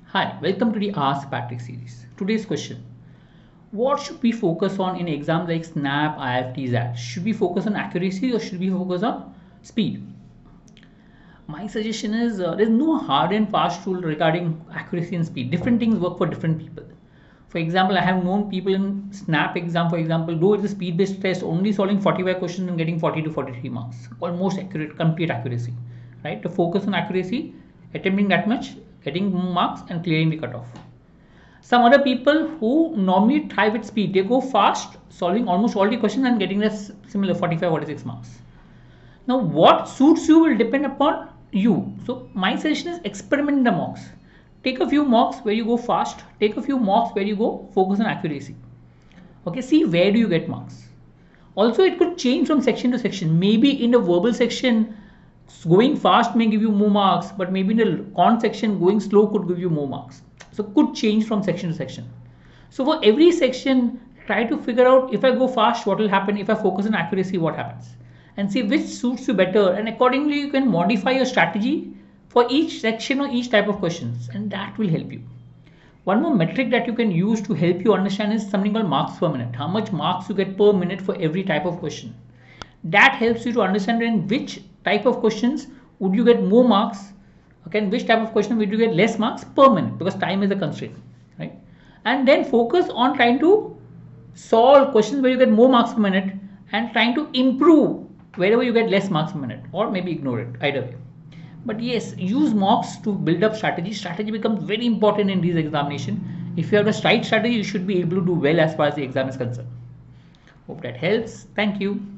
Hi, welcome to the Ask Patrick series. Today's question: what should we focus on in exams like SNAP, IFT, ZAT? Should we focus on accuracy or should we focus on speed? My suggestion is there's no hard and fast rule regarding accuracy and speed. Different things work for different people. For example, I have known people in SNAP exam, for example, though it's a speed based test, only solving 45 questions and getting 40 to 43 marks. Almost accurate, complete accuracy. Right? To focus on accuracy, attempting that much, getting marks, and clearing the cutoff. Some other people who normally try with speed, they go fast, solving almost all the questions and getting a similar 45 46 marks. Now, what suits you will depend upon you. So, my suggestion is experiment the mocks. Take a few mocks where you go fast, take a few mocks where you go focus on accuracy. Okay, see where do you get marks. Also, it could change from section to section. Maybe in the verbal section, going fast may give you more marks, but maybe in the con section, going slow could give you more marks. So, could change from section to section. So, for every section, try to figure out if I go fast, what will happen. If I focus on accuracy, what happens. And see which suits you better. And accordingly, you can modify your strategy for each section or each type of questions. And that will help you. One more metric that you can use to help you understand is something called marks per minute. How much marks you get per minute for every type of question. That helps you to understand in which type of questions would you get more marks, okay, and which type of question would you get less marks per minute, because time is a constraint, right? And then focus on trying to solve questions where you get more marks per minute and trying to improve wherever you get less marks per minute, or maybe ignore it, either way. But yes, use mocks to build up strategy. Strategy becomes very important in these examinations. If you have the right strategy, you should be able to do well as far as the exam is concerned. Hope that helps. Thank you.